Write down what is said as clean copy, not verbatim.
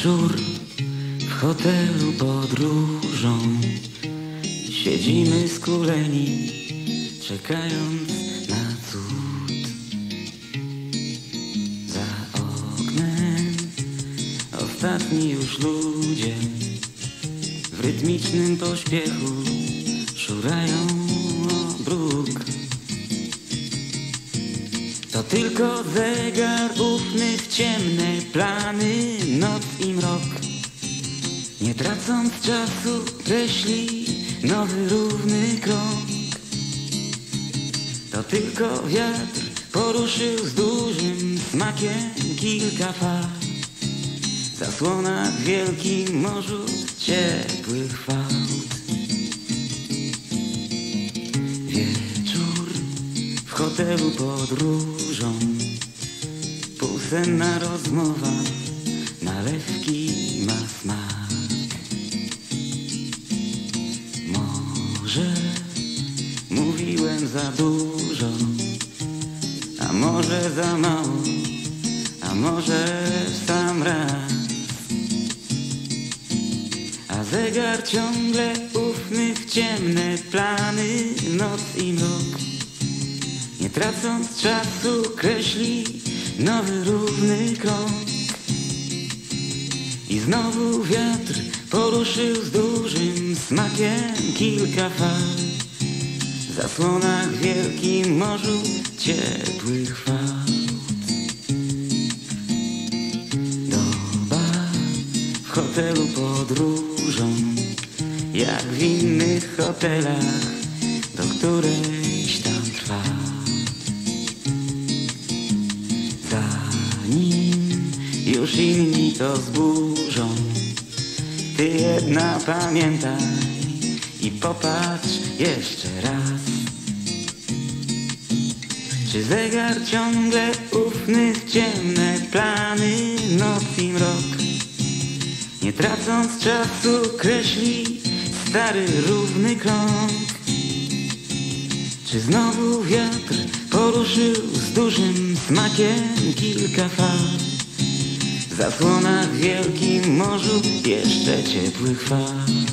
Wieczór w hotelu podróżą. Siedzimy skuleni, czekając na cud. Za oknem ostatni już ludzie w rytmicznym pośpiechu szurają o bruk. To tylko zegar ufny w ciemne plany, noc i mrok. Nie tracąc czasu kreśli nowy równy krok. To tylko wiatr poruszył z dużym smakiem kilka fal. Zasłona w wielkim morzu ciepłych fałd. Wieczór w hotelu podróżą, półsenna rozmowa, nalewki ma smak. Może mówiłem za dużo, a może za mało, a może w sam raz. A zegar ciągle ufny w ciemne plany, noc i mrok. Nie tracąc czasu kreśli nowy równy krok. I znowu wiatr poruszył z dużym smakiem kilka fal. W zasłonach w wielkim morzu ciepłych fałd. Doba w hotelu podróżą, jak w innych hotelach, do którejś tam trwa. Zanim już inni to zburzą, ty jedna pamiętaj i popatrz jeszcze raz. Czy zegar ciągle ufny w ciemne plany, noc i mrok? Nie tracąc czasu kreśli stary równy krok. Czy znowu wiatr poruszył z dużym smakiem kilka fal? W zasłonach w wielkim morzu jeszcze ciepłych fal.